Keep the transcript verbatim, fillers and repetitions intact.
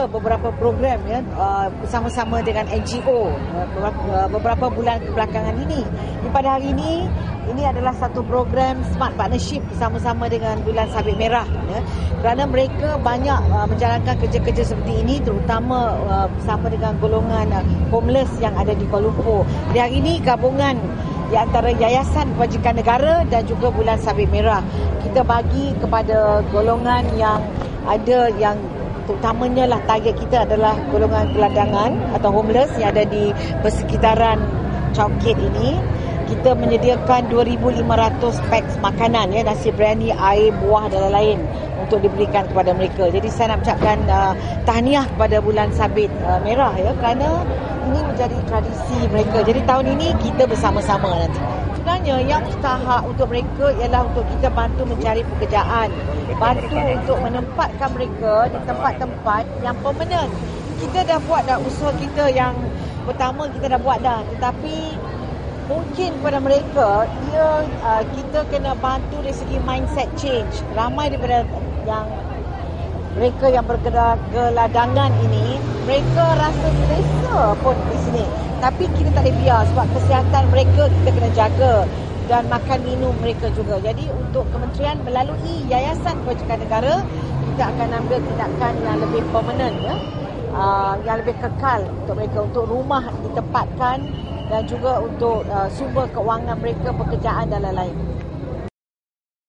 beberapa program ya uh, bersama-sama dengan N G O uh, beberapa, uh, beberapa bulan kebelakangan ini. Di pada hari ini, ini adalah satu program Smart Partnership bersama-sama dengan Bulan Sabit Merah ya. Kerana mereka banyak uh, menjalankan kerja-kerja seperti ini, terutama uh, bersama dengan golongan uh, homeless yang ada di Kuala Lumpur. Di hari ini gabungan di antara Yayasan Kebajikan Negara dan juga Bulan Sabit Merah, kita bagi kepada golongan yang ada, yang terutamanya lah target kita adalah golongan gelandangan atau homeless yang ada di persekitaran Chowkit ini. Kita menyediakan dua ribu lima ratus paks makanan ya, nasi biryani, air, buah dan lain-lain untuk diberikan kepada mereka. Jadi saya nak ucapkan uh, tahniah kepada Bulan Sabit uh, Merah ya, kerana ini menjadi tradisi mereka. Jadi tahun ini kita bersama-sama nanti. Sebenarnya yang mustahak untuk mereka ialah untuk kita bantu mencari pekerjaan, bantu untuk menempatkan mereka di tempat-tempat yang permanent. Kita dah buat dah usaha kita yang pertama, kita dah buat dah, tetapi mungkin kepada mereka, ia uh, kita kena bantu dari segi mindset change. Ramai daripada yang mereka yang bergerak geladangan ini, mereka rasa selesa pun di sini. Tapi kita tak boleh biar, sebab kesihatan mereka kita kena jaga, dan makan minum mereka juga. Jadi untuk kementerian melalui Yayasan Kebajikan Negara, kita akan ambil tindakan yang lebih permanent ya, uh, yang lebih kekal untuk mereka, untuk rumah ditempatkan dan juga untuk uh, sumber keuangan mereka, pekerjaan dan lain-lain.